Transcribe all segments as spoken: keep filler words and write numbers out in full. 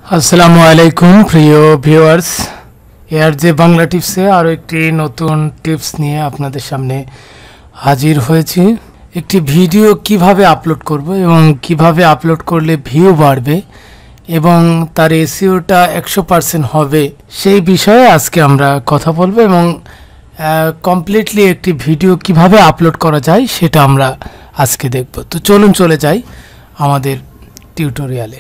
আসসালামু আলাইকুম প্রিয় ভিউয়ার্স, এআর জে বাংলা টিপসে আরও একটি নতুন টিপস নিয়ে আপনাদের সামনে হাজির হয়েছি। একটি ভিডিও কিভাবে আপলোড করব এবং কিভাবে আপলোড করলে ভিউ বাড়বে এবং তার এসইওটা একশো পার্সেন্ট হবে সেই বিষয়ে আজকে আমরা কথা বলবো এবং কমপ্লিটলি একটি ভিডিও কিভাবে আপলোড করা যায় সেটা আমরা আজকে দেখব। তো চলুন চলে যাই আমাদের টিউটোরিয়ালে।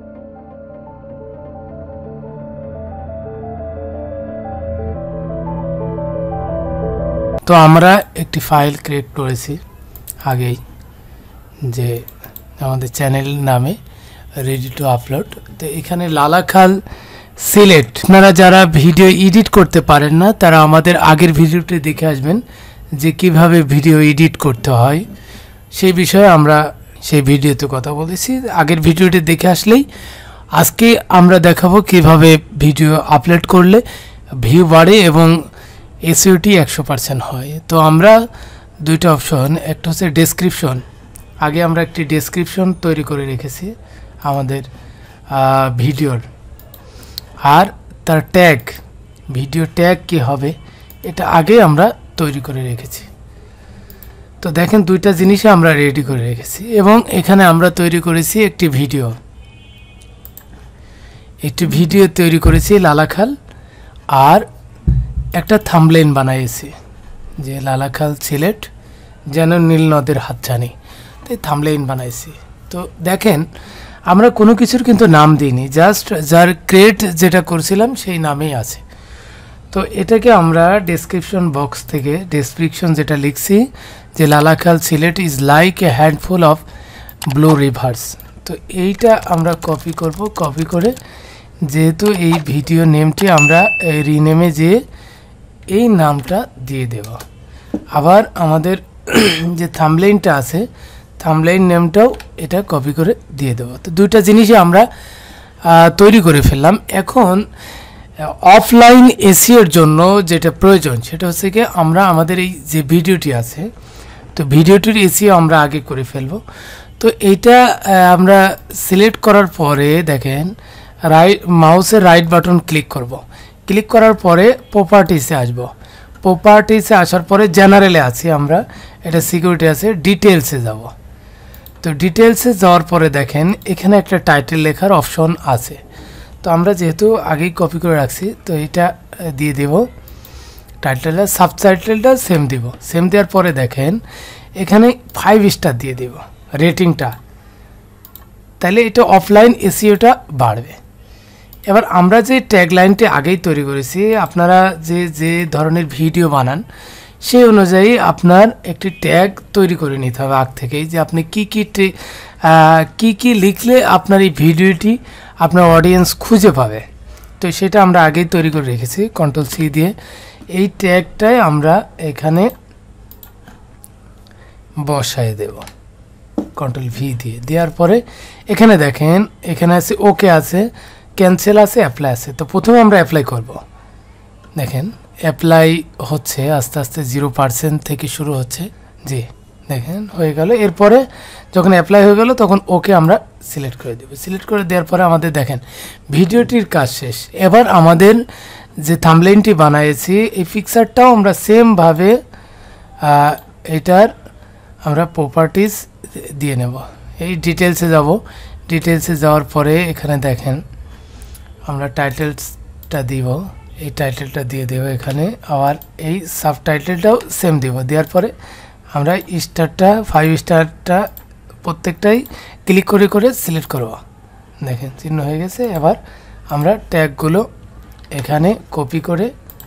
তো আমরা একটি ফাইল ক্রিয়েট করেছি আগেই, যে আমাদের চ্যানেল নামে রেডি টু আপলোড। তো এখানে লালাখাল সিলেট, আপনারা যারা ভিডিও এডিট করতে পারেন না তারা আমাদের আগের ভিডিওটি দেখে আসবেন যে কিভাবে ভিডিও এডিট করতে হয় সেই বিষয়ে আমরা সেই ভিডিওতে কথা বলেছি। আগের ভিডিওটি দেখে আসলেই আজকে আমরা দেখাবো কিভাবে ভিডিও আপলোড করলে ভিউ বাড়ে এবং এসইওটি একশো পার্সেন্ট হয়। তো আমরা দুইটা অপশন, একটা হচ্ছে ডেসক্রিপশন। আগে আমরা একটি ডেসক্রিপশন তৈরি করে রেখেছি আমাদের ভিডিওর, আর তার ট্যাগ, ভিডিও ট্যাগ কি হবে এটা আগে আমরা তৈরি করে রেখেছি। তো দেখেন দুইটা জিনিসই আমরা রেডি করে রেখেছি এবং এখানে আমরা তৈরি করেছি একটি ভিডিও একটি ভিডিও তৈরি করেছি লালাখাল, আর একটা থাম্বনেইল বানাইছি যে লালাখাল সিলেট যেন নীল নদের হাতছানি, তাই থাম্বনেইল বানাইছি। তো দেখেন আমরা কোনো কিছুর কিন্তু নাম দিইনি, জাস্ট যার ক্রিয়েট যেটা করছিলাম সেই নামেই আছে। তো এটাকে আমরা ডেসক্রিপশন বক্স থেকে ডেসক্রিপশন যেটা লিখছি যে Lalakhal Sylhet is like a handful of blue rivers. তো এইটা আমরা কপি করব, কপি করে যেহেতু এই ভিডিও নেমটি আমরা রিনেমে যেয়ে এই নামটা দিয়ে দেব। আবার আমাদের যে থাম্বনেইলটা আছে থাম্বনেইল নেমটাও এটা কপি করে দিয়ে দেব। তো দুইটা জিনিসই আমরা তৈরি করে ফেললাম। এখন অফলাইন এসইওর জন্য যেটা প্রয়োজন সেটা হচ্ছে কি আমরা আমাদের এই যে ভিডিওটি আছে তো ভিডিওটির এসইও আমরা আগে করে ফেলব। তো এইটা আমরা সিলেক্ট করার পরে দেখেন রাইট মাউসের রাইট বাটন ক্লিক করব, ক্লিক করার পরে প্রপার্টিসে আসব, প্রপার্টিসে আসার পরে জেনারেলে আছি আমরা, এটা সিকিউরিটি আছে, ডিটেলসে যাব। তো ডিটেলসে যাওয়ার পরে দেখেন এখানে একটা টাইটেল লেখার অপশন আছে। তো আমরা যেহেতু আগেই কপি করে রাখছি তো এটা দিয়ে দেব, টাইটেলটা সাবটাইটেলটা সেম দিব। সেম দেওয়ার পরে দেখেন এখানে ফাইভ স্টার দিয়ে দেব রেটিংটা, তাহলে এটা অফলাইন এসইওটা বাড়বে। এবার আমরা যে ট্যাগলাইনটি আগেই তৈরি করেছি, আপনারা যে যে ধরনের ভিডিও বানান সেই অনুযায়ী আপনার একটি ট্যাগ তৈরি করে নিতে হবে আগ থেকেই, যে আপনি কী কী কী কী লিখলে আপনার এই ভিডিওটি আপনার অডিয়েন্স খুঁজে পাবে। তো সেটা আমরা আগেই তৈরি করে রেখেছি কন্ট্রোল সি দিয়ে। এই ট্যাগটাই আমরা এখানে বসায় দেব কন্ট্রোল ভি দিয়ে। দেওয়ার পরে এখানে দেখেন এখানে আছে ওকে আছে, ক্যান্সেল আছে, অ্যাপ্লাই আছে। তো প্রথমে আমরা অ্যাপ্লাই করব। দেখেন অ্যাপ্লাই হচ্ছে আস্তে আস্তে, জিরো পার্সেন্ট থেকে শুরু হচ্ছে, জি দেখেন হয়ে গেল। এরপরে যখন অ্যাপ্লাই হয়ে গেল তখন ওকে আমরা সিলেক্ট করে দেব। সিলেক্ট করে দেওয়ার পরে আমাদের দেখেন ভিডিওটির কাজ শেষ। এবার আমাদের যে থাম্বনেইলটি বানিয়েছি এই পিকচারটাও আমরা সেমভাবে এটার আমরা প্রপার্টিস দিয়ে নেব। এই ডিটেলসে যাব, ডিটেলসে যাওয়ার পরে এখানে দেখেন আমরা টাইটেলসটা দিব, এই টাইটেলটা দিয়ে দেব এখানে, আবার এই সাবটাইটেলটাও সেম দিব। দেওয়ার পরে আমরা স্টারটা ফাইভ স্টারটা প্রত্যেকটাই ক্লিক করে করে সিলেক্ট করব। দেখেন চিহ্ন হয়ে গেছে। এবার আমরা ট্যাগগুলো এখানে কপি করে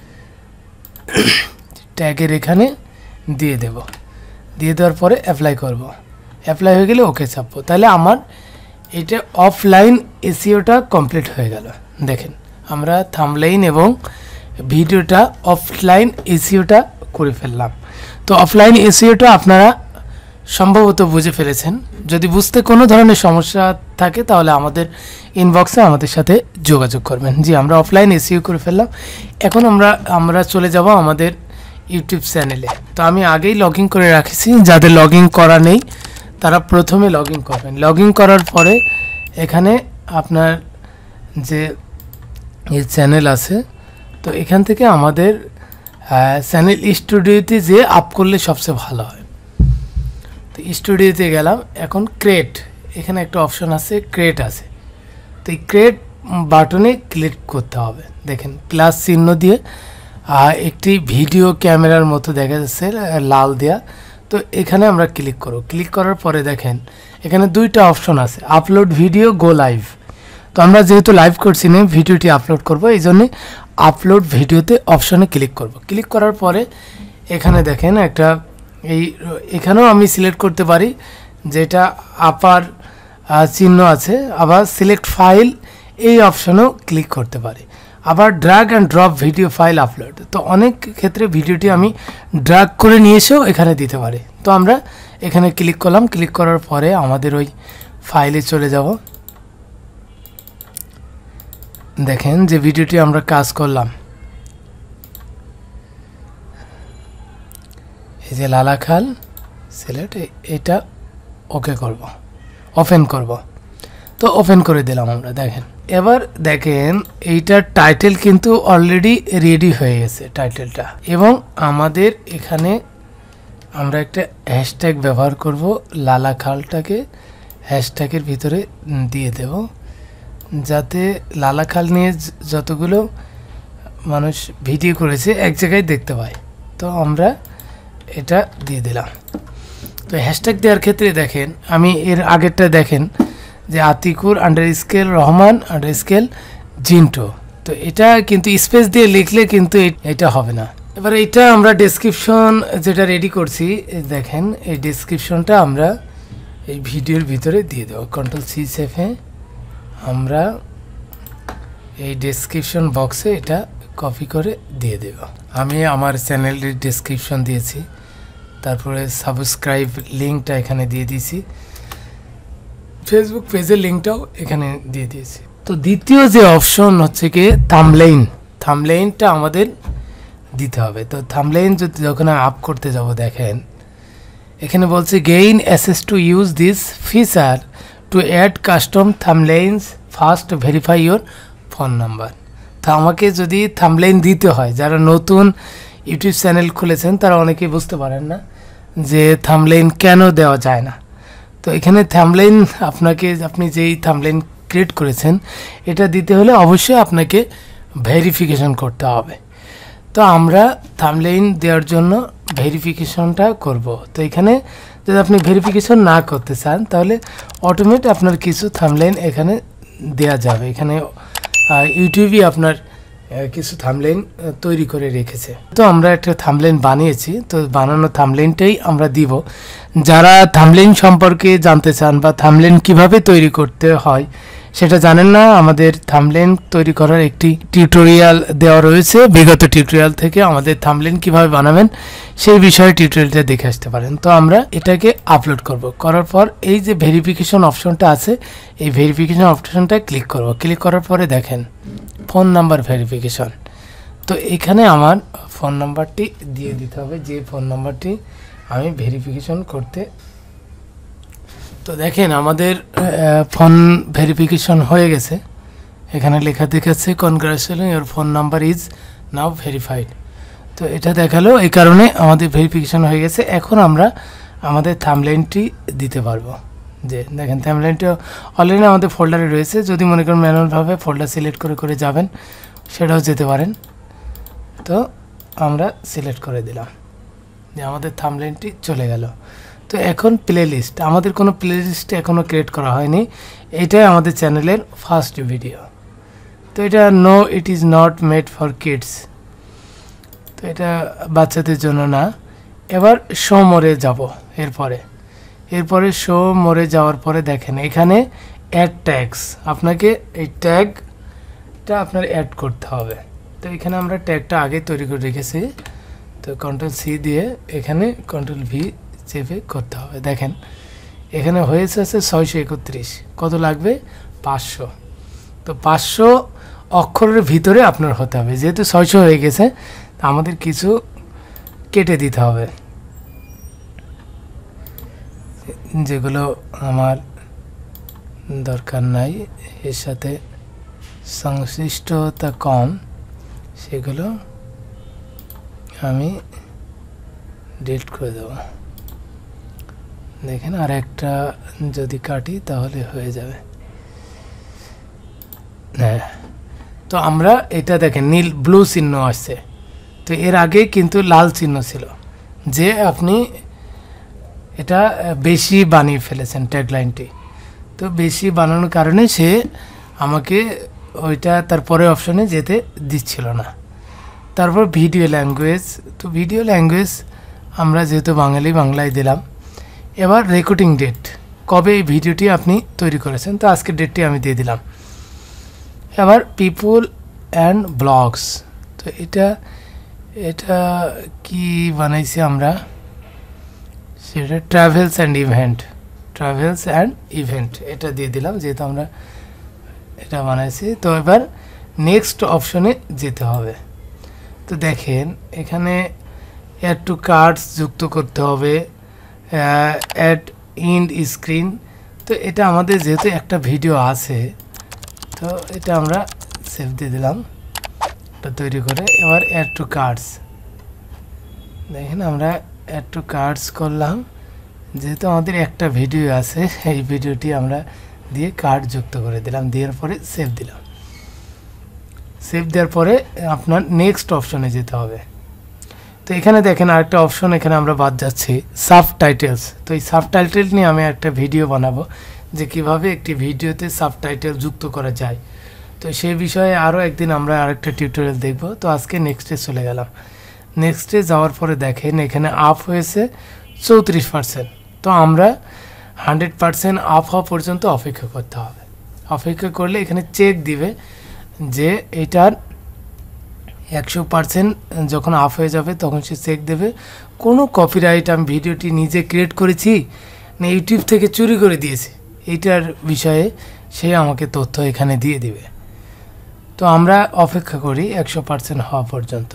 ট্যাগের এখানে দিয়ে দেব। দিয়ে দেওয়ার পরে অ্যাপ্লাই করব। অ্যাপ্লাই হয়ে গেলে ওকে চাপবো, তাহলে আমার এটা অফলাইন এসইওটা কমপ্লিট হয়ে গেল। দেখেন আমরা থাম্বনেইল এবং ভিডিওটা অফলাইন এসইওটা করে ফেললাম। তো অফলাইন এসইওটা আপনারা সম্ভবত বুঝে ফেলেছেন। যদি বুঝতে কোনো ধরনের সমস্যা থাকে তাহলে আমাদের ইনবক্সে আমাদের সাথে যোগাযোগ করবেন। জি আমরা অফলাইন এসইও করে ফেললাম। এখন আমরা আমরা চলে যাব আমাদের ইউটিউব চ্যানেলে। তো আমি আগেই লগ ইন করে রাখছি, যাদের লগ ইন করা নেই তারা প্রথমে লগ ইন করবেন। লগ ইন করার পরে এখানে আপনার যে এই চ্যানেল আছে, তো এখান থেকে আমাদের চ্যানেল স্টুডিওতে যে আপ করলে সবচেয়ে ভালো হয়। তো স্টুডিওতে গেলাম, এখন ক্রিয়েট, এখানে একটা অপশন আছে ক্রিয়েট আছে, তো এই ক্রিয়েট বাটনে ক্লিক করতে হবে। দেখেন প্লাস চিহ্ন দিয়ে একটি ভিডিও ক্যামেরার মতো দেখা যাচ্ছে লাল দেয়া, তো এখানে আমরা ক্লিক করব। ক্লিক করার পরে দেখেন এখানে দুইটা অপশন আছে, আপলোড ভিডিও, গো লাইভ। তো আমরা যেহেতু লাইভ করছি না, ভিডিওটি আপলোড করব, এই জন্যে আপলোড ভিডিওতে অপশনে ক্লিক করব। ক্লিক করার পরে এখানে দেখেন একটা এই এখানেও আমি সিলেক্ট করতে পারি, যেটা আপার চিহ্ন আছে, আবার সিলেক্ট ফাইল এই অপশনেও ক্লিক করতে পারি, আবার drag and drop video file upload. তো অনেক ক্ষেত্রে ভিডিওটি আমি ড্র্যাগ করে নিয়ে এসেও এখানে দিতে পারি। তো আমরা এখানে ক্লিক করলাম, ক্লিক করার পরে আমাদের ওই ফাইলে চলে যাব। দেখেন যে ভিডিওটি আমরা কাজ করলাম, এই যে লালাখাল সিলেট, এটা ওকে করব, ওপেন করব। তো ওপেন করে দিলাম আমরা। দেখেন এবার দেখেন এইটার টাইটেল কিন্তু অলরেডি রেডি হয়ে গেছে টাইটেলটা, এবং আমাদের এখানে আমরা একটা হ্যাশট্যাগ ব্যবহার করব, লালাখালটাকে হ্যাশট্যাগের ভিতরে দিয়ে দেব, যাতে লালাখাল নিয়ে যতগুলো মানুষ ভিডিও করেছে এক জায়গায় দেখতে পায়। তো আমরা এটা দিয়ে দিলাম। তো হ্যাশট্যাগ দেওয়ার ক্ষেত্রে দেখেন আমি এর আগেরটা দেখেন যে Atikur under scale Rahman under scale Jinto, তো এটা কিন্তু স্পেস দিয়ে লিখলে কিন্তু এটা হবে না। এবার এটা আমরা ডেসক্রিপশন যেটা রেডি করছি, দেখেন এই ডেসক্রিপশনটা আমরা এই ভিডিওর ভিতরে দিয়ে দেবো। কন্ট্রোল সি সেভে আমরা এই ডেসক্রিপশন বক্সে এটা কপি করে দিয়ে দেব। আমি আমার চ্যানেলের ডেসক্রিপশন দিয়েছি, তারপরে সাবস্ক্রাইব লিঙ্কটা এখানে দিয়ে দিয়েছি, ফেসবুক পেজের লিঙ্কটাও এখানে দিয়ে দিয়েছি। তো দ্বিতীয় যে অপশন হচ্ছে কি থাম্বনেইল, থাম্বনেইলটা আমাদের দিতে হবে। তো থাম্বনেইল যদি যখন আপ করতে যাব, দেখেন এখানে বলছে gain access to use this feature to add custom thumbnails, first verify your phone number. তো আমাকে যদি থাম্বনেইল দিতে হয়, যারা নতুন ইউটিউব চ্যানেল খুলেছেন তারা অনেকেই বুঝতে পারেন না যে থাম্বনেইল কেন দেওয়া যায় না। তো এখানে থাম্বনেইল আপনাকে, আপনি যেই থাম্বনেইল ক্রিয়েট করেছেন এটা দিতে হলে অবশ্যই আপনাকে ভেরিফিকেশন করতে হবে। তো আমরা থাম্বনেইল দেওয়ার জন্য ভেরিফিকেশনটা করব। তো এখানে যদি আপনি ভেরিফিকেশন না করতে চান তাহলে অটোমেটিক আপনার কিছু থাম্বনেইল এখানে দেয়া যাবে। এখানে ইউটিউবই আপনার কিছু থাম্বনেইল তৈরি করে রেখেছে। তো আমরা একটা থাম্বনেইল বানিয়েছি, তো বানানো থাম্বনেইলটাই আমরা দিব। যারা থাম্বনেইল সম্পর্কে জানতে চান বা থাম্বনেইল কিভাবে তৈরি করতে হয় সেটা জানেন না, আমাদের থাম্বনেইল তৈরি করার একটি টিউটোরিয়াল দেওয়া রয়েছে। বিগত টিউটোরিয়াল থেকে আমাদের থাম্বনেইল কিভাবে বানাবেন সেই বিষয়ে টিউটোরিয়ালটা দেখে আসতে পারেন। তো আমরা এটাকে আপলোড করব, করার পর এই যে ভেরিফিকেশন অপশনটা আছে এই ভেরিফিকেশন অপশনটা ক্লিক করব। ক্লিক করার পরে দেখেন ফোন নাম্বার ভেরিফিকেশন। তো এখানে আমার ফোন নাম্বারটি দিয়ে দিতে হবে, যে ফোন নাম্বারটি আমি ভেরিফিকেশন করতে। তো দেখেন আমাদের ফোন ভেরিফিকেশন হয়ে গেছে, এখানে লেখা দেখাচ্ছে congratulation your phone number is now verified. তো এটা দেখালো, এই কারণে আমাদের ভেরিফিকেশন হয়ে গেছে। এখন আমরা আমাদের থাম্বনেইলটি দিতে পারবো। যে দেখেন থাম্বনেইলটা অলরেডি আমাদের ফোল্ডারে রয়েছে, যদি মনে করেন ম্যানুয়ালভাবে ফোল্ডার সিলেক্ট করে করে যাবেন সেটাও যেতে পারেন। তো আমরা সিলেক্ট করে দিলাম যে আমাদের থাম্বনেইলটি চলে গেল। তো এখন প্লে লিস্ট, আমাদের কোনো প্লে লিস্ট এখনও ক্রিয়েট করা হয়নি, এটাই আমাদের চ্যানেলের ফার্স্ট ভিডিও। তো এটা no it is not made for kids, তো এটা বাচ্চাদের জন্য না। এবার শো মোরে যাব, এরপরে এরপরে শো মোরে যাওয়ার পরে দেখেন এখানে অ্যাড ট্যাগস, আপনাকে এই ট্যাগটা আপনার অ্যাড করতে হবে। তো এখানে আমরা ট্যাগটা আগে তৈরি করে রেখেছি, তো কন্ট্রোল সি দিয়ে এখানে কন্ট্রোল ভি চেপে করতে হবে। দেখেন এখানে হয়েছে আছে ছয়শো একত্রিশ, কত লাগবে পাঁচশো। তো পাঁচশো অক্ষরের ভিতরে আপনার হতে হবে, যেহেতু ছয়শো হয়ে গেছে আমাদের কিছু কেটে দিতে হবে, যেগুলো আমার দরকার নাই, এর সাথে সংশ্লিষ্টতা কম সেগুলো আমি ডিলিট করে দেব। দেখেন আর একটা যদি কাটি তাহলে হয়ে যাবে। হ্যাঁ, তো আমরা এটা দেখেন নীল ব্লু চিহ্ন আসছে, তো এর আগে কিন্তু লাল চিহ্ন ছিল, যে আপনি এটা বেশি বানিয়ে ফেলেছেন ট্যাগলাইনটি। তো বেশি বানানোর কারণে সে আমাকে ওইটা তারপরে অপশনে যেতে দিচ্ছিল না। তারপর ভিডিও ল্যাঙ্গুয়েজ, তো ভিডিও ল্যাঙ্গুয়েজ আমরা যেহেতু বাঙালি বাংলায় দিলাম। এবার রেকর্ডিং ডেট, কবে এই ভিডিওটি আপনি তৈরি করেছেন, তো আজকের ডেটটি আমি দিয়ে দিলাম। এবার পিপুল অ্যান্ড ব্লগস, তো এটা এটা কি বানাইছি আমরা, সেটা travels and event, travels and event এটা দিয়ে দিলাম যেহেতু আমরা এটা বানাইছি। তো এবার নেক্সট অপশনে যেতে হবে। তো দেখেন এখানে অ্যাড টু কার্ডস যুক্ত করতে হবে, অ্যাড ইন্ড স্ক্রিন। তো এটা আমাদের যেহেতু একটা ভিডিও আছে, তো এটা আমরা সেভ দিয়ে দিলাম এটা তৈরি করে। এবার অ্যাড টু কার্ডস, দেখেন আমরা অ্যাড টু কার্ডস করলাম, যেহেতু আমাদের একটা ভিডিও আছে এই ভিডিওটি আমরা দিয়ে কার্ড যুক্ত করে দিলাম, দেওয়ার পরে সেভ দিলাম। সেভ দেওয়ার পরে আপনার নেক্সট অপশনে যেতে হবে। তো এখানে দেখেন আরেকটা অপশন এখানে আমরা বাদ যাচ্ছি, সাবটাইটেলস। তো এই সাবটাইটেল নিয়ে আমি একটা ভিডিও বানাবো যে কিভাবে একটি ভিডিওতে সাবটাইটেল যুক্ত করা যায়। তো সেই বিষয়ে আরও একদিন আমরা আরেকটা টিউটোরিয়াল দেখব। তো আজকে নেক্সটে চলে গেলাম। নেক্সটে যাওয়ার পরে দেখেন এখানে আপ হয়েছে চৌত্রিশ পার্সেন্ট। তো আমরা হান্ড্রেড পার্সেন্ট আপ হওয়া পর্যন্ত অপেক্ষা করতে হবে। অপেক্ষা করলে এখানে চেক দিবে যে এটার একশো পার্সেন্ট যখন আপ হয়ে যাবে তখন সে চেক দেবে কোনো কপিরাইট আমি ভিডিওটি নিজে ক্রিয়েট করেছি না ইউটিউব থেকে চুরি করে দিয়েছি, এইটার বিষয়ে সে আমাকে তথ্য এখানে দিয়ে দিবে। তো আমরা অপেক্ষা করি একশো পার্সেন্ট হওয়া পর্যন্ত।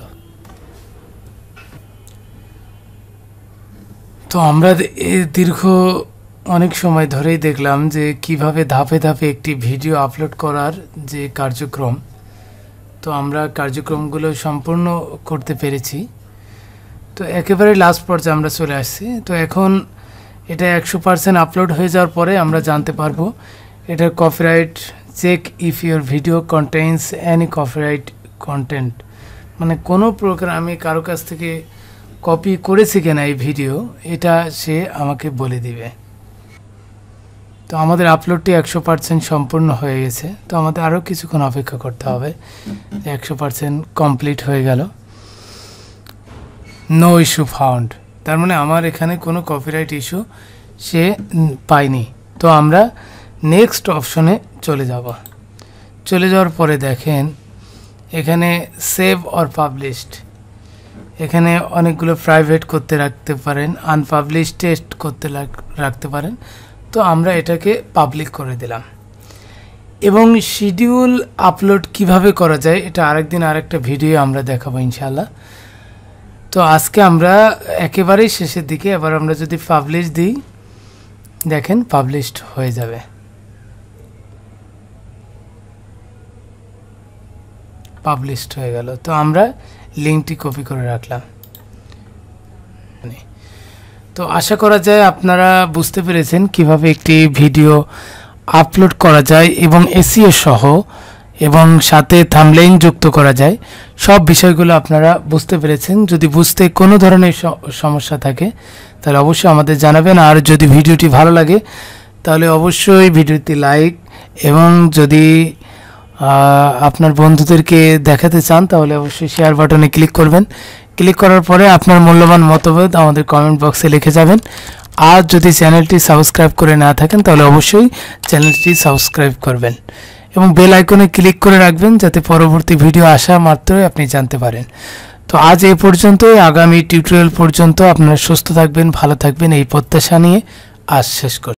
তো আমরা দীর্ঘ অনেক সময় ধরেই দেখলাম যে কিভাবে ধাপে ধাপে একটি ভিডিও আপলোড করার যে কার্যক্রম, তো আমরা কার্যক্রমগুলো সম্পূর্ণ করতে পেরেছি। তো একেবারে লাস্ট পর্যায়ে আমরা চলে আসছি। তো এখন এটা একশো পার্সেন্ট আপলোড হয়ে যাওয়ার পরে আমরা জানতে পারবো এটার copyright check if your video contains any copyright content, মানে কোনো প্রকার আমি কারো কাছ থেকে কপি করেছি কিনা এই ভিডিও, এটা সে আমাকে বলে দিবে। তো আমাদের আপলোডটি একশো পার্সেন্ট সম্পূর্ণ হয়ে গেছে। তো আমাদের আরও কিছুক্ষণ অপেক্ষা করতে হবে। একশো পার্সেন্ট কমপ্লিট হয়ে গেল। নো ইস্যু ফাউন্ড, তার মানে আমার এখানে কোনো কপিরাইট ইস্যু সে পায়নি। তো আমরা নেক্সট অপশনে চলে যাব। চলে যাওয়ার পরে দেখেন এখানে সেভ অর পাবলিশড, এখানে অনেকগুলো প্রাইভেট করতে রাখতে পারেন, আনপাবলিশ টেস্ট করতে রাখতে পারেন। তো আমরা এটাকে পাবলিক করে দিলাম। এবং শিডিউল আপলোড কিভাবে করা যায় এটা আরেকদিন আরেকটা ভিডিও আমরা দেখাবো ইনশাআল্লাহ। তো আজকে আমরা একেবারেই শেষের দিকে, এবার আমরা যদি পাবলিশ দিই দেখেন পাবলিশড হয়ে যাবে। পাবলিশড হয়ে গেল। তো আমরা লিঙ্কটি কপি করে রাখলাম। তো আশা করা যায় আপনারা বুঝতে পেরেছেন কিভাবে একটি ভিডিও আপলোড করা যায় এবং এসইও সহ এবং সাথে থাম্বনেইল যুক্ত করা যায়। সব বিষয়গুলো আপনারা বুঝতে পেরেছেন। যদি বুঝতে কোনো ধরনের সমস্যা থাকে তাহলে অবশ্যই আমাদের জানাবেন। আর যদি ভিডিওটি ভালো লাগে তাহলে অবশ্যই ভিডিওটি লাইক, এবং যদি আপনার বন্ধুদেরকে দেখাতে চান তাহলে অবশ্যই শেয়ার বাটনে ক্লিক করবেন। ক্লিক করার পরে আপনার মূল্যবান মতামত আমাদের কমেন্ট বক্সে লিখে যাবেন। আর যদি চ্যানেলটি সাবস্ক্রাইব করে না থাকেন তাহলে অবশ্যই চ্যানেলটি সাবস্ক্রাইব করবেন এবং বেল আইকনে ক্লিক করে রাখবেন যাতে পরবর্তী ভিডিও আসা মাত্রই আপনি জানতে পারেন। তো আজ এই পর্যন্তই। আগামী টিউটোরিয়াল পর্যন্ত আপনারা সুস্থ থাকবেন, ভালো থাকবেন এই প্রত্যাশা নিয়ে আজ শেষ করছি।